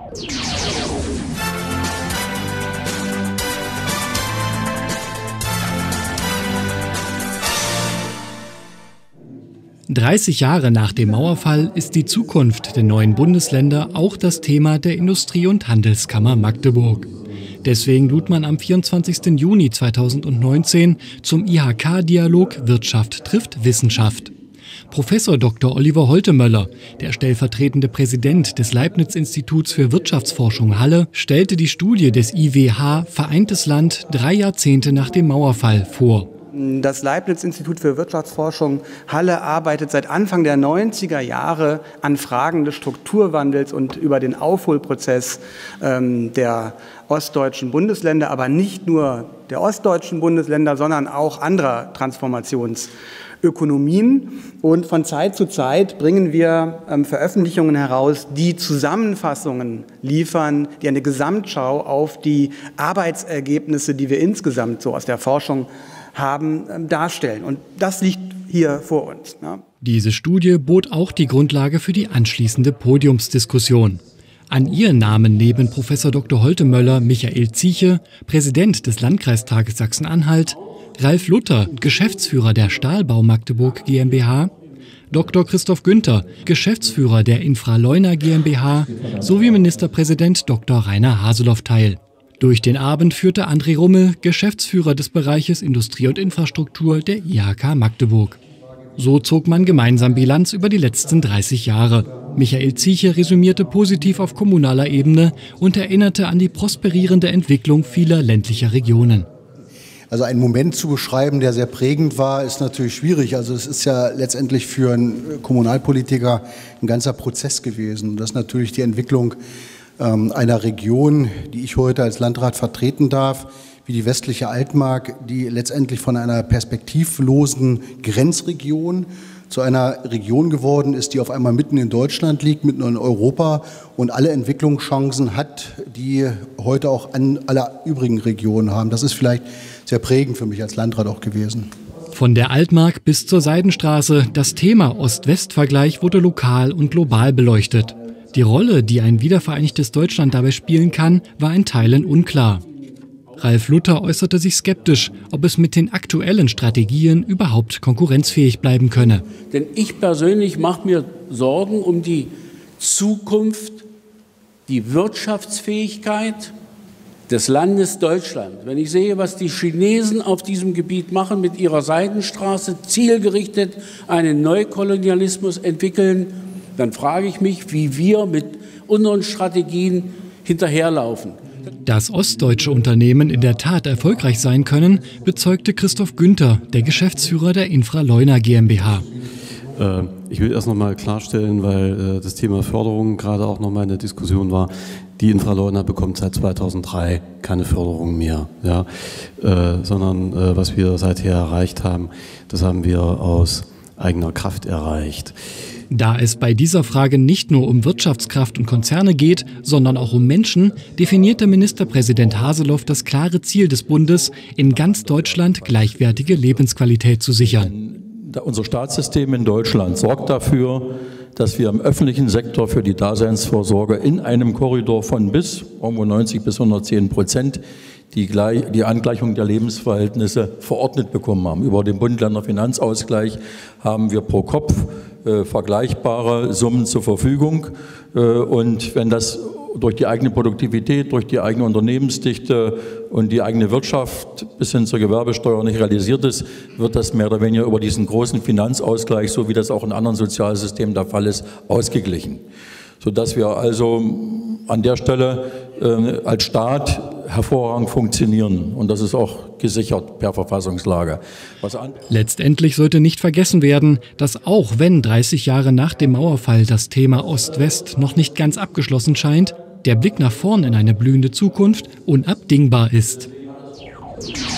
30 Jahre nach dem Mauerfall ist die Zukunft der neuen Bundesländer auch das Thema der Industrie- und Handelskammer Magdeburg. Deswegen lud man am 24. Juni 2019 zum IHK-Dialog Wirtschaft trifft Wissenschaft. Professor Dr. Oliver Holtemöller, der stellvertretende Präsident des Leibniz-Instituts für Wirtschaftsforschung Halle, stellte die Studie des IWH Vereintes Land 3 Jahrzehnte nach dem Mauerfall vor. Das Leibniz-Institut für Wirtschaftsforschung Halle arbeitet seit Anfang der 90er Jahre an Fragen des Strukturwandels und über den Aufholprozess der ostdeutschen Bundesländer, aber nicht nur der ostdeutschen Bundesländer, sondern auch anderer Transformationsökonomien. Und von Zeit zu Zeit bringen wir Veröffentlichungen heraus, die Zusammenfassungen liefern, die eine Gesamtschau auf die Arbeitsergebnisse, die wir insgesamt so aus der Forschung haben, darstellen. Und das liegt hier vor uns. Ja. Diese Studie bot auch die Grundlage für die anschließende Podiumsdiskussion. An ihr nahmen neben Professor Dr. Holtemöller Michael Zieche, Präsident des Landkreistages Sachsen-Anhalt, Ralf Luther, Geschäftsführer der Stahlbau Magdeburg GmbH, Dr. Christoph Günther, Geschäftsführer der Infraleuna GmbH sowie Ministerpräsident Dr. Rainer Haseloff teil. Durch den Abend führte André Rummel, Geschäftsführer des Bereiches Industrie und Infrastruktur der IHK Magdeburg. So zog man gemeinsam Bilanz über die letzten 30 Jahre. Michael Zieche resümierte positiv auf kommunaler Ebene und erinnerte an die prosperierende Entwicklung vieler ländlicher Regionen. Also einen Moment zu beschreiben, der sehr prägend war, ist natürlich schwierig. Also es ist ja letztendlich für einen Kommunalpolitiker ein ganzer Prozess gewesen. Das ist natürlich die Entwicklung einer Region, die ich heute als Landrat vertreten darf, wie die westliche Altmark, die letztendlich von einer perspektivlosen Grenzregion zu einer Region geworden ist, die auf einmal mitten in Deutschland liegt, mitten in Europa und alle Entwicklungschancen hat, die heute auch alle übrigen Regionen haben. Das ist vielleicht sehr prägend für mich als Landrat auch gewesen. Von der Altmark bis zur Seidenstraße, das Thema Ost-West-Vergleich wurde lokal und global beleuchtet. Die Rolle, die ein wiedervereinigtes Deutschland dabei spielen kann, war in Teilen unklar. Ralf Luther äußerte sich skeptisch, ob es mit den aktuellen Strategien überhaupt konkurrenzfähig bleiben könne. Denn ich persönlich mache mir Sorgen um die Zukunft, die Wirtschaftsfähigkeit des Landes Deutschland. Wenn ich sehe, was die Chinesen auf diesem Gebiet machen mit ihrer Seidenstraße, zielgerichtet einen Neukolonialismus entwickeln, dann frage ich mich, wie wir mit unseren Strategien hinterherlaufen. Dass ostdeutsche Unternehmen in der Tat erfolgreich sein können, bezeugte Christoph Günther, der Geschäftsführer der Infraleuna GmbH. Ich will erst noch mal klarstellen, weil das Thema Förderung gerade auch noch mal in der Diskussion war. Die Infraleuna bekommt seit 2003 keine Förderung mehr, ja? Sondern was wir seither erreicht haben, das haben wir aus eigener Kraft erreicht. Da es bei dieser Frage nicht nur um Wirtschaftskraft und Konzerne geht, sondern auch um Menschen, definierte Ministerpräsident Haseloff das klare Ziel des Bundes, in ganz Deutschland gleichwertige Lebensqualität zu sichern. Unser Staatssystem in Deutschland sorgt dafür, dass wir im öffentlichen Sektor für die Daseinsvorsorge in einem Korridor von bis irgendwo 90 bis 110% die Angleichung der Lebensverhältnisse verordnet bekommen haben. Über den Bund-Länder-Finanzausgleich haben wir pro Kopf vergleichbare Summen zur Verfügung. Und wenn das durch die eigene Produktivität, durch die eigene Unternehmensdichte und die eigene Wirtschaft bis hin zur Gewerbesteuer nicht realisiert ist, wird das mehr oder weniger über diesen großen Finanzausgleich, so wie das auch in anderen Sozialsystemen der Fall ist, ausgeglichen. Sodass wir also an der Stelle als Staat hervorragend funktionieren. Und das ist auch gesichert per Verfassungslage. Letztendlich sollte nicht vergessen werden, dass auch wenn 30 Jahre nach dem Mauerfall das Thema Ost-West noch nicht ganz abgeschlossen scheint, der Blick nach vorn in eine blühende Zukunft unabdingbar ist.